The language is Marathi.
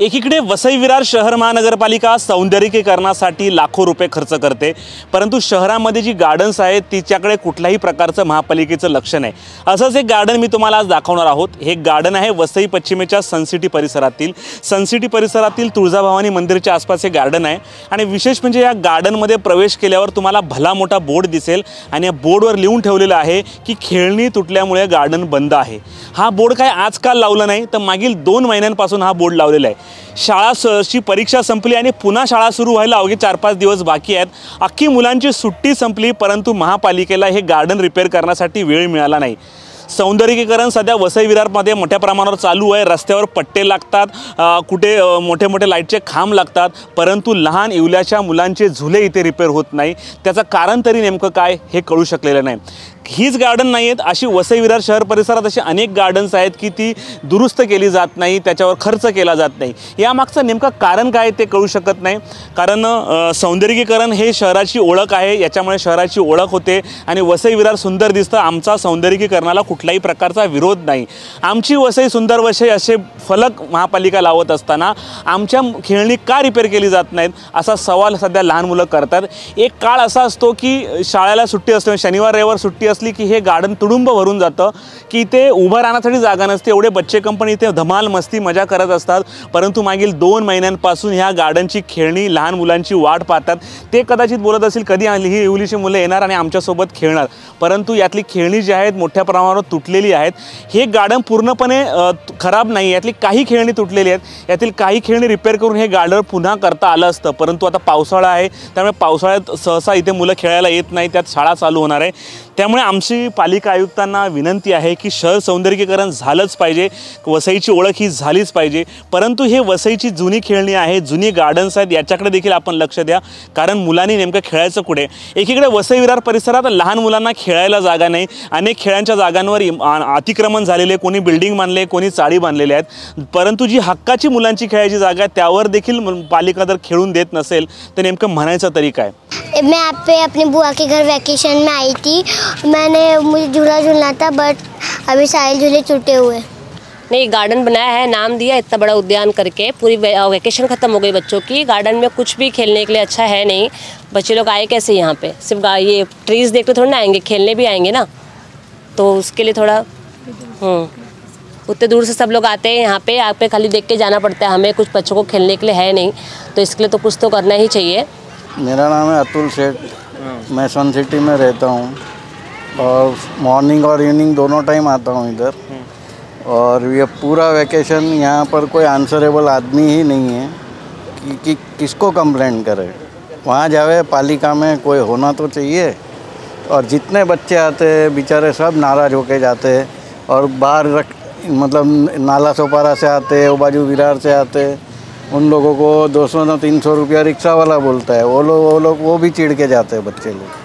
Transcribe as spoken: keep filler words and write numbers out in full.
एकीकडे वसई विरार शहर महानगरपालिका सौंदर्यीकरणासाठी लाखो रुपये खर्च करते, परंतु शहरामध्ये जी गार्डन्स आहेत तिच्याकडे कुठल्याही प्रकारचं महापालिकेचं लक्ष नाही। असंच एक गार्डन मी तुम्हाला आज दाखवणार आहोत। हे गार्डन आहे वसई पश्चिमेच्या सनसिटी परिसरातील सनसिटी परिसरातील तुळजाभवानी मंदिराच्या आसपास हे गार्डन आहे। आणि विशेष म्हणजे या गार्डनमध्ये प्रवेश केल्यावर तुम्हाला भला मोठा बोर्ड दिसेल आणि या बोर्डवर लिहून ठेवलेलं आहे की खेळणी तुटल्यामुळे गार्डन बंद आहे। हा बोर्ड काय आजकाल लावला नाही, तर मागील दोन महिन्यांपासून हा बोर्ड लावलेला आहे। शाळाची परीक्षा संपली आणि पुन्हा शाळा सुरू व्हायला अवघे चार पाच दिवस बाकी आहेत। अख्खी मुलांची सुट्टी संपली, परंतु महापालिकेला हे गार्डन रिपेअर करण्यासाठी वेळ मिळाला नाही। सौंदर्यीकरण सध्या वसई विरारमध्ये मोठ्या प्रमाणावर चालू आहे। रस्त्यावर पट्टे लागतात, कुठे मोठे मोठे लाईटचे खांब लागतात, परंतु लहान इवल्याच्या मुलांचे झुले इथे रिपेअर होत नाही। त्याचं कारण तरी नेमकं काय हे कळू शकलेलं नाही। हीच गार्डन नाही आहेत, अशी वसई विरार शहर परिसरात अशी अनेक गार्डन्स आहेत की ती दुरुस्त केली जात नाही, त्याच्यावर खर्च केला जात नाही। यामागचं नेमकं कारण काय ते कळू शकत नाही। कारण सौंदर्यीकरण हे शहराची ओळख आहे, याच्यामुळे शहराची ओळख होते आणि वसई विरार सुंदर दिसतं। आमचा सौंदर्यीकरणाला कुठल्याही प्रकारचा विरोध नाही। आमची वसई सुंदर वसई असे फलक महापालिका लावत असताना आमच्या खेळणी का रिपेअर केली जात नाहीत असा सवाल सध्या लहान मुलं करतात। एक काळ असा असतो की शाळेला सुट्टी असते, शनिवार रविवार सुट्टी असली की हे गार्डन तुडुंब भरून जातं की इथे उभं राहण्यासाठी जागा नसते। एवढे बच्चे कंपनी इथे धमाल मस्ती मजा करत असतात, परंतु मागील दोन महिन्यांपासून ह्या गार्डनची खेळणी लहान मुलांची वाट पाहतात। ते कदाचित बोलत असतील कधी ही इवलीची मुलं येणार आणि आमच्यासोबत खेळणार, परंतु यातली खेळणी जी आहेत मोठ्या प्रमाणावर तुटलेली आहेत। हे गार्डन पूर्णपणे खराब नाही, यातली काही खेळणी तुटलेली आहेत। यातील काही खेळणी रिपेअर करून हे गार्डन पुन्हा करता आलं असतं, परंतु आता पावसाळा आहे, त्यामुळे पावसाळ्यात सहसा इथे मुलं खेळायला येत नाही, त्यात शाळा चालू होणार आहे। त्यामुळे आमची पालिका आयुक्तांना विनंती आहे की शहर सौंदर्यीकरण झालंच पाहिजे, वसईची ओळख ही झालीच पाहिजे, परंतु हे वसईची जुनी खेळणी आहे, जुनी गार्डन्स आहेत, याच्याकडे देखील आपण लक्ष द्या। कारण मुलांनी नेमकं खेळायचं कुठे? एकीकडे वसई विरार परिसरात लहान मुलांना खेळायला जागा नाही, अनेक खेळांच्या जागांवर अतिक्रमण झालेले, कोणी बिल्डिंग बांधले, कोणी चाळी बांधलेले आहेत, परंतु जी हक्काची मुलांची खेळायची जागा आहे त्यावर देखील पालिका जर खेळून देत नसेल तर नेमकं म्हणायचं तरी काय? मैं आप पे अपनी बुआ के घर वैकेशन में आई थी। मैंने मुझे झूला झूलना था, बट अभी सारे झूले टूटे हुए। नहीं, गार्डन बनाया है, नाम दिया इतना बड़ा उद्यान करके। पूरी वैकेशन ख़त्म हो गई बच्चों की, गार्डन में कुछ भी खेलने के लिए अच्छा है नहीं। बच्चे लोग आए कैसे यहाँ पे? सिर्फ ये ट्रीज़ देखते थोड़ा ना आएंगे, खेलने भी आएंगे ना, तो उसके लिए थोड़ा हम्म उतने दूर से सब लोग आते हैं यहाँ पे। आप पे खाली देख के जाना पड़ता है हमें, कुछ बच्चों को खेलने के लिए है नहीं, तो इसके लिए तो कुछ तो करना ही चाहिए। मेरा नाम है अतुल सेठ, मैं सन सिटी में रहता हूँ और मॉर्निंग और इवनिंग दोनों टाइम आता हूँ इधर। और ये पूरा वैकेशन यहाँ पर कोई आंसरेबल आदमी ही नहीं है कि, कि किसको कंप्लेंट करे। वहाँ जावे पालिका में कोई होना तो चाहिए। और जितने बच्चे आते हैं बेचारे सब नाराज़ होके जाते हैं और बाहर रख मतलब नाला सोपारा से आते, वो बाजू विरार से आते, उन लोगों को दो सौ ना तीन सौ रुपया रिक्शा वाला बोलता है, वो लोग वो लोग वो भी चिढ़ के जाते हैं बच्चे लोग।